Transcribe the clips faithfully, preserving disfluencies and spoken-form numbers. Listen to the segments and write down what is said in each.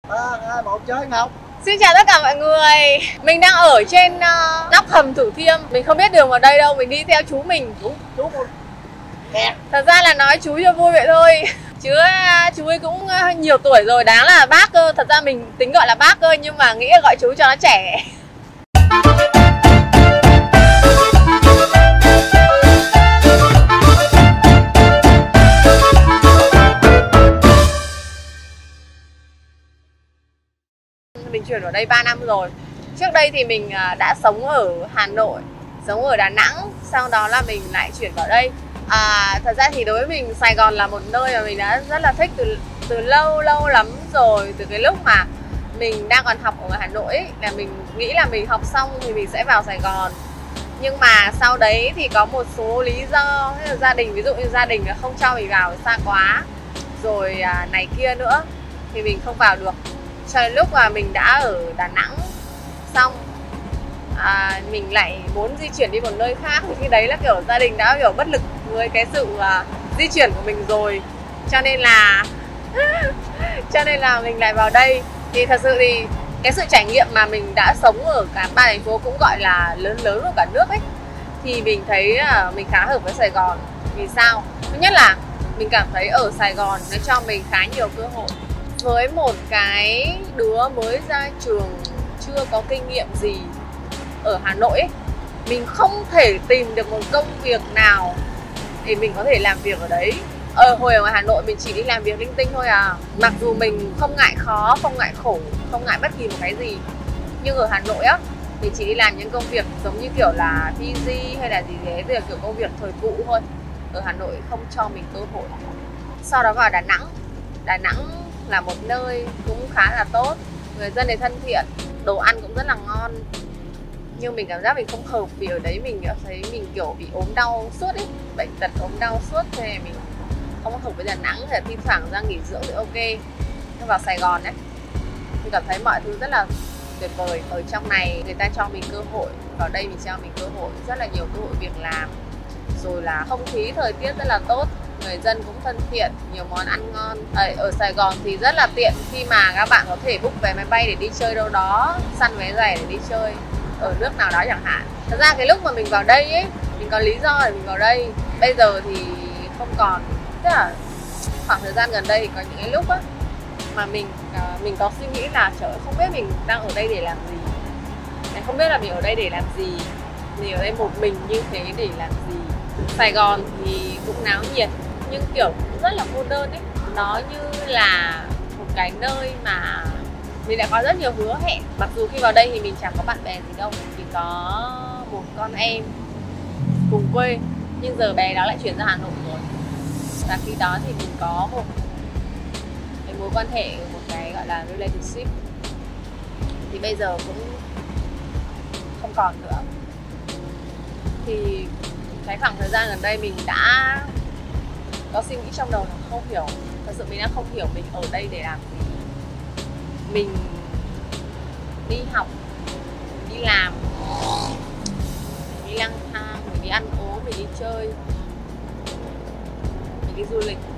ba hai một chơi Ngọc. Xin chào tất cả mọi người. Mình đang ở trên uh, nóc hầm Thủ Thiêm. Mình không biết đường vào đây đâu. Mình đi theo chú mình. Chú chú kẹt. Thật ra là nói chú cho vui vậy thôi. Chứ uh, chú ấy cũng uh, nhiều tuổi rồi. Đáng là bác cơ. Thật ra mình tính gọi là bác cơ. Nhưng mà nghĩ là gọi chú cho nó trẻ. Mình chuyển ở đây ba năm rồi. Trước đây thì mình đã sống ở Hà Nội, sống ở Đà Nẵng. Sau đó là mình lại chuyển vào đây. à, Thật ra thì đối với mình Sài Gòn là một nơi mà mình đã rất là thích từ, từ lâu lâu lắm rồi. Từ cái lúc mà mình đang còn học ở Hà Nội ấy, là mình nghĩ là mình học xong thì mình sẽ vào Sài Gòn. Nhưng mà sau đấy thì có một số lý do, gia đình, ví dụ như gia đình không cho mình vào xa quá, rồi à, này kia nữa, thì mình không vào được. Cho đến lúc mà mình đã ở Đà Nẵng xong, à, mình lại muốn di chuyển đi một nơi khác. Thì khi đấy là kiểu gia đình đã kiểu bất lực với cái sự uh, di chuyển của mình rồi. Cho nên là cho nên là mình lại vào đây. Thì thật sự thì cái sự trải nghiệm mà mình đã sống ở cả ba thành phố cũng gọi là lớn lớn của cả nước ấy, thì mình thấy uh, mình khá hợp với Sài Gòn. Vì sao? Thứ nhất là mình cảm thấy ở Sài Gòn nó cho mình khá nhiều cơ hội. Với một cái đứa mới ra trường chưa có kinh nghiệm gì ở Hà Nội ấy, mình không thể tìm được một công việc nào để mình có thể làm việc ở đấy. Ở hồi ở Hà Nội mình chỉ đi làm việc linh tinh thôi à. Mặc dù mình không ngại khó, không ngại khổ, không ngại bất kỳ một cái gì, nhưng ở Hà Nội á, mình chỉ đi làm những công việc giống như kiểu là pê giê hay là gì thế, thì là kiểu công việc thời vụ thôi. Ở Hà Nội không cho mình cơ hội. Sau đó vào Đà Nẵng. Đà Nẵng là một nơi cũng khá là tốt, người dân thì thân thiện, đồ ăn cũng rất là ngon. Nhưng mình cảm giác mình không hợp, vì ở đấy mình thấy mình kiểu bị ốm đau suốt ấy, bệnh tật ốm đau suốt, cho nên mình không hợp với Đà Nẵng. Thì thi thoảng ra nghỉ dưỡng thì ok. Nhưng vào Sài Gòn ấy, mình cảm thấy mọi thứ rất là tuyệt vời. Ở trong này người ta cho mình cơ hội, vào đây mình cho mình cơ hội, rất là nhiều cơ hội việc làm. Rồi là không khí, thời tiết rất là tốt, người dân cũng thân thiện, nhiều món ăn ngon. Ở, ở Sài Gòn thì rất là tiện khi mà các bạn có thể book vé máy bay để đi chơi đâu đó, săn vé rẻ để đi chơi ở nước nào đó chẳng hạn. Thật ra cái lúc mà mình vào đây ấy, mình có lý do để mình vào đây. Bây giờ thì không còn. Tức là khoảng thời gian gần đây thì có những cái lúc á mà mình mình có suy nghĩ là trời ơi, không biết mình đang ở đây để làm gì, mình không biết là mình ở đây để làm gì, mình ở đây một mình như thế để làm gì. Sài Gòn thì cũng náo nhiệt nhưng kiểu cũng rất là cô đơn ấy. Nó như là một cái nơi mà mình đã có rất nhiều hứa hẹn. Mặc dù khi vào đây thì mình chẳng có bạn bè gì đâu, chỉ có một con em cùng quê, nhưng giờ bé đó lại chuyển ra Hà Nội rồi. Và khi đó thì mình có một cái mối quan hệ, một cái gọi là relationship, thì bây giờ cũng không còn nữa. Thì cái khoảng thời gian gần đây mình đã có suy nghĩ trong đầu là không hiểu, thật sự mình đã không hiểu mình ở đây để làm gì. Mình đi học, mình đi làm, mình đi lang thang, mình đi ăn uống, mình đi chơi, mình đi du lịch.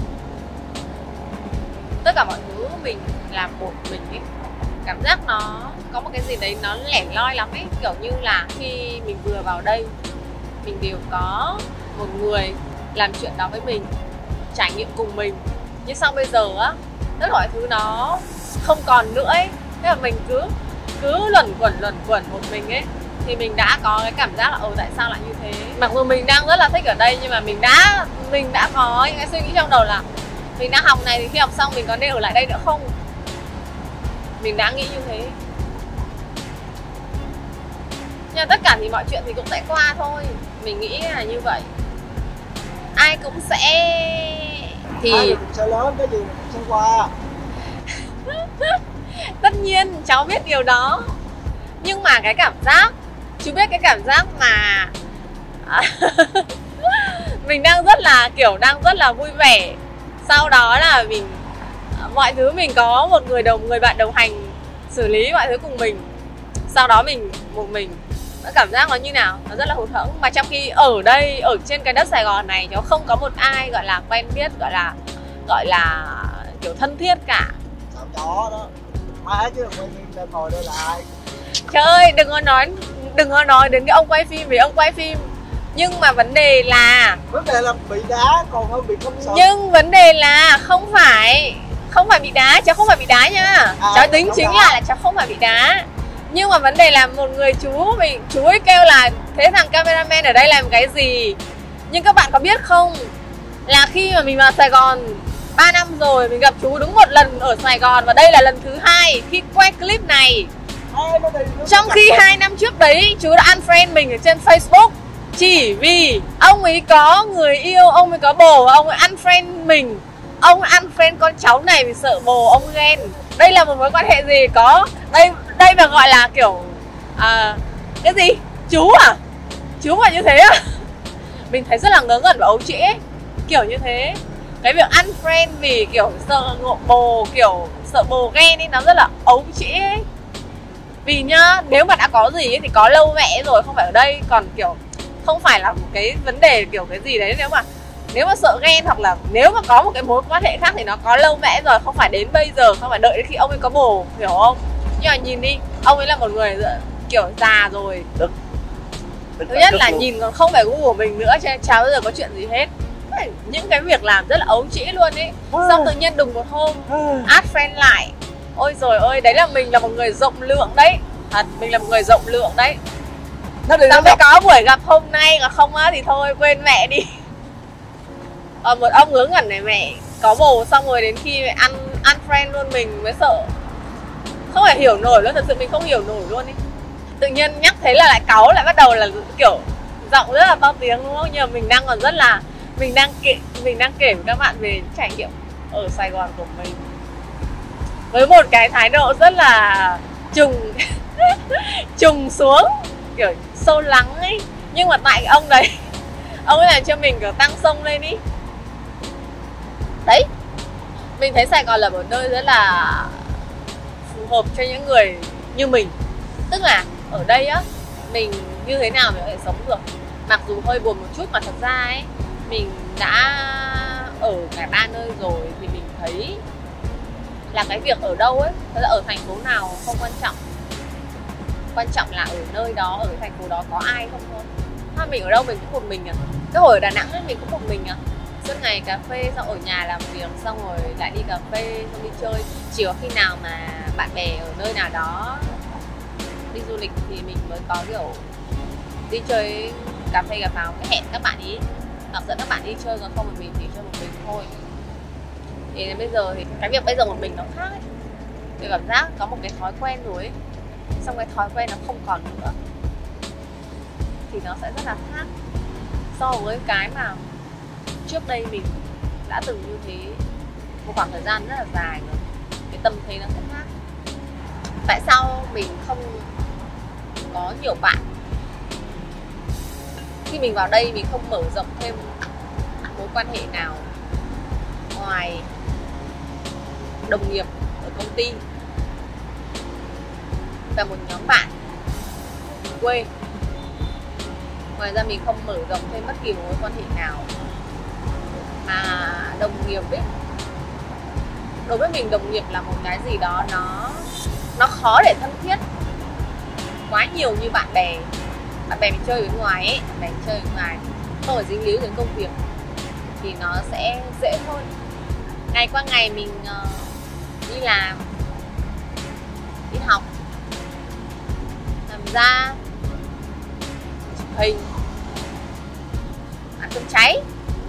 Tất cả mọi thứ mình làm một mình ấy. Cảm giác nó có một cái gì đấy nó lẻ loi lắm ấy. Kiểu như là khi mình vừa vào đây, mình đều có một người làm chuyện đó với mình, trải nghiệm cùng mình. Nhưng sau bây giờ á, tất cả mọi thứ nó không còn nữa ấy. Thế là mình cứ cứ luẩn quẩn luẩn quẩn một mình ấy. Thì mình đã có cái cảm giác là ồ tại sao lại như thế. Mặc dù mình đang rất là thích ở đây, nhưng mà mình đã mình đã có những cái suy nghĩ trong đầu là mình đang học này thì khi học xong mình có nên ở lại đây nữa không. Mình đã nghĩ như thế. Nhưng mà tất cả thì mọi chuyện thì cũng sẽ qua thôi. Mình nghĩ là như vậy. Ai cũng sẽ thì ai cũng sẽ lớn, cái gì cũng sẽ qua. Tất nhiên cháu biết điều đó. Nhưng mà cái cảm giác, chú biết cái cảm giác mà mình đang rất là kiểu đang rất là vui vẻ. Sau đó là mình mọi thứ mình có một người đồng người bạn đồng hành xử lý mọi thứ cùng mình. Sau đó mình một mình, nó cảm giác nó như nào, nó rất là hụt hẫng. Mà trong khi ở đây, ở trên cái đất Sài Gòn này, nó không có một ai gọi là quen biết, gọi là gọi là kiểu thân thiết cả. trọ đó. Má chứ đừng quay phim là ngồi đây lại. Trời ơi, đừng có nói đừng có nói đến cái ông quay phim vì ông quay phim. Nhưng mà vấn đề là Vấn đề là bị đá còn hơn bị không sợ. Nhưng vấn đề là không phải Không phải bị đá, cháu không phải bị đá nha. À, cháu tính chính là, là cháu không phải bị đá. Nhưng mà vấn đề là một người chú mình chú ấy kêu là thế thằng cameraman ở đây làm cái gì. Nhưng các bạn có biết không, là khi mà mình vào Sài Gòn ba năm rồi, mình gặp chú đúng một lần ở Sài Gòn. Và đây là lần thứ hai khi quay clip này. Trong khi hai năm trước đấy chú đã unfriend mình ở trên Facebook chỉ vì ông ấy có người yêu, ông ấy có bồ, ông ấy unfriend mình. Ông unfriend con cháu này vì sợ bồ ông ghen. Đây là một mối quan hệ gì có đây đây mà gọi là kiểu à, cái gì chú à chú mà như thế à. Mình thấy rất là ngớ ngẩn và ấu trĩ ấy. Kiểu như thế, cái việc unfriend vì kiểu sợ ngộ bồ, kiểu sợ bồ ghen ấy, nó rất là ấu trĩ ấy. Vì nhá, nếu mà đã có gì ấy, thì có lâu mẹ rồi, không phải ở đây. Còn kiểu không phải là một cái vấn đề kiểu cái gì đấy. Nếu mà nếu mà sợ ghen hoặc là nếu mà có một cái mối quan hệ khác thì nó có lâu mẹ rồi, không phải đến bây giờ, không phải đợi đến khi ông ấy có bồ, hiểu không? Nhưng mà nhìn đi, ông ấy là một người kiểu già rồi. Được. Thứ nhất là nhìn còn không phải gu của mình nữa, cho nên chả bao giờ có chuyện gì hết. Những cái việc làm rất là ấu trĩ luôn ấy. Xong tự nhiên đùng một hôm add friend lại. Ôi rồi ơi, đấy là mình là một người rộng lượng đấy. Thật, mình là một người rộng lượng đấy. Xong mới có buổi gặp hôm nay, còn không á thì thôi quên mẹ đi. Ờ, một ông ngớ ngẩn này, mẹ có bồ xong rồi đến khi ăn ăn friend luôn mình mới sợ. Không phải hiểu nổi luôn, thật sự mình không hiểu nổi luôn ấy. Tự nhiên nhắc thấy là lại cáu, lại bắt đầu là kiểu giọng rất là to tiếng đúng không? Nhưng mà mình đang còn rất là mình đang kể mình đang kể với các bạn về trải nghiệm ở Sài Gòn của mình với một cái thái độ rất là trùng trùng xuống, kiểu sâu lắng ấy. Nhưng mà tại ông đấy, ông ấy làm cho mình kiểu tăng sông lên ý. Đấy, mình thấy Sài Gòn là một nơi rất là phù hợp cho những người như mình. Tức là ở đây á, mình như thế nào mình có thể sống được. Mặc dù hơi buồn một chút mà thật ra ấy, mình đã ở cả ba nơi rồi thì mình thấy là cái việc ở đâu ấy, thật ra ở thành phố nào không quan trọng. Quan trọng là ở nơi đó, ở cái thành phố đó có ai không thôi. Ha, mình ở đâu mình cũng một mình à. Cái hồi ở Đà Nẵng ấy, mình cũng một mình à. Suốt ngày cà phê, xong ở nhà làm việc, xong rồi lại đi cà phê, xong đi chơi. Chỉ có khi nào mà bạn bè ở nơi nào đó đi du lịch thì mình mới có kiểu đi chơi cà phê cà pháo, cái hẹn các bạn ý hoặc dẫn các bạn đi chơi, còn không một mình thì chơi một mình thôi. Thì đến bây giờ thì cái việc bây giờ một mình nó khác ấy. Tôi cảm giác có một cái thói quen rồi ấy, xong cái thói quen nó không còn nữa thì nó sẽ rất là khác so với cái mà trước đây mình đã từng như thế một khoảng thời gian rất là dài rồi. Cái tâm thế nó sẽ khác. Tại sao mình không có nhiều bạn? Khi mình vào đây mình không mở rộng thêm mối quan hệ nào ngoài đồng nghiệp ở công ty và một nhóm bạn quê. Ngoài ra mình không mở rộng thêm bất kỳ mối quan hệ nào. Mà đồng nghiệp ấy, đối với mình đồng nghiệp là một cái gì đó nó nó khó để thân thiết quá nhiều như bạn bè. Bạn bè mình chơi bên ngoài ấy, bạn bè mình chơi bên ngoài không phải dính líu đến công việc thì nó sẽ dễ hơn. Ngày qua ngày mình uh, đi làm, đi học, làm ra, chụp hình, ăn cơm cháy,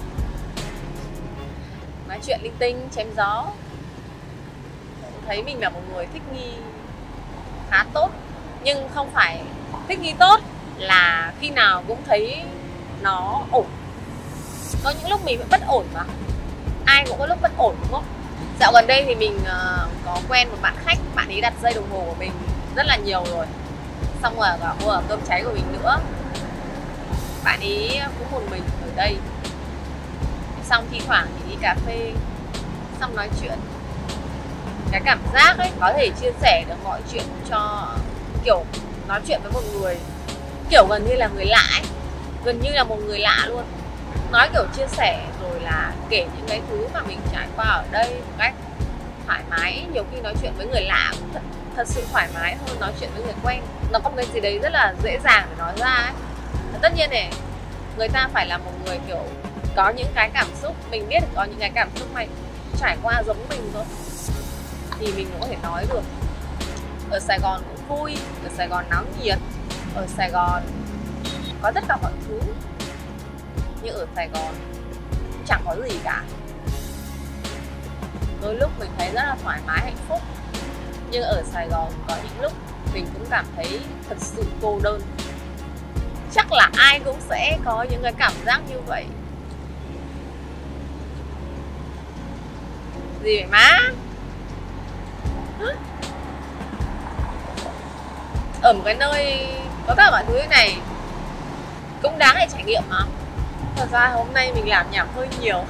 nói chuyện linh tinh, chém gió. Tôi thấy mình là một người thích nghi khá tốt. Nhưng không phải thích nghi tốt là khi nào cũng thấy nó ổn. Có những lúc mình vẫn bất ổn mà. Ai cũng có lúc bất ổn đúng không? Dạo gần đây thì mình uh, có quen một bạn khách. Bạn ấy đặt dây đồng hồ của mình rất là nhiều rồi. Xong rồi cả mua ở cơm cháy của mình nữa. Bạn ấy cũng một mình ở đây. Xong thi thoảng thì đi cà phê, xong nói chuyện. Cái cảm giác ấy có thể chia sẻ được mọi chuyện cho, kiểu nói chuyện với một người kiểu gần như là người lạ ấy. Gần như là một người lạ luôn. Nói kiểu chia sẻ rồi là kể những cái thứ mà mình trải qua ở đây một cách thoải mái, nhiều khi nói chuyện với người lạ thật, thật sự thoải mái hơn nói chuyện với người quen. Nó có một cái gì đấy rất là dễ dàng để nói ra ấy. Tất nhiên này, người ta phải là một người kiểu có những cái cảm xúc, mình biết có những cái cảm xúc này trải qua giống mình thôi thì mình cũng có thể nói được. Ở Sài Gòn cũng vui, ở Sài Gòn náo nhiệt, ở Sài Gòn có tất cả mọi thứ, nhưng ở Sài Gòn chẳng có gì cả. Đôi lúc mình thấy rất là thoải mái hạnh phúc, nhưng ở Sài Gòn có những lúc mình cũng cảm thấy thật sự cô đơn. Chắc là ai cũng sẽ có những cái cảm giác như vậy. Gì vậy má? Ở một cái nơi có tất cả mọi thứ này cũng đáng để trải nghiệm mà. Thật ra hôm nay mình làm nhảm hơi nhiều.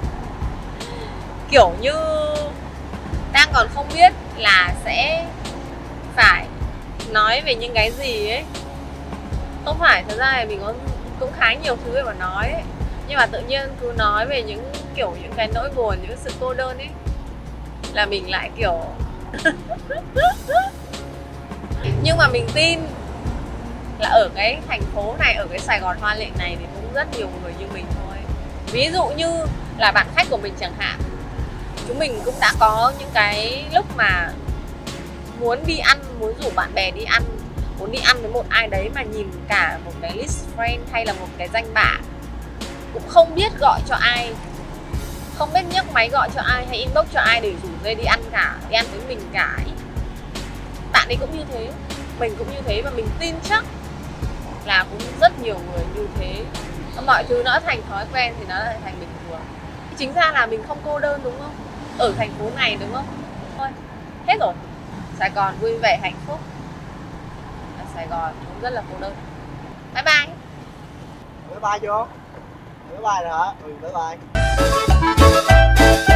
Kiểu như đang còn không biết là sẽ phải nói về những cái gì ấy. Không phải, thật ra thì mình có, cũng khá nhiều thứ để mà nói ấy. Nhưng mà tự nhiên cứ nói về những kiểu những cái nỗi buồn, những sự cô đơn ấy là mình lại kiểu nhưng mà mình tin là ở cái thành phố này, ở cái Sài Gòn hoa lệ này thì cũng rất nhiều người như mình thôi. Ví dụ như là bạn khách của mình chẳng hạn, chúng mình cũng đã có những cái lúc mà muốn đi ăn, muốn rủ bạn bè đi ăn, muốn đi ăn với một ai đấy mà nhìn cả một cái list friend hay là một cái danh bạ, cũng không biết gọi cho ai, không biết nhấc máy gọi cho ai hay inbox cho ai để rủ dê đi ăn cả, đi ăn với mình cả ấy. Bạn ấy cũng như thế, mình cũng như thế, và mình tin chắc là cũng rất nhiều người như thế. Mọi thứ nó thành thói quen thì nó lại thành bình thường. Chính ra là mình không cô đơn đúng không? Ở thành phố này đúng không? Thôi, hết rồi. Sài Gòn vui vẻ hạnh phúc, Sài Gòn cũng rất là cô đơn. Bye bye. Bye bye chưa? Bye bye rồi hả? Ừ, bye bye.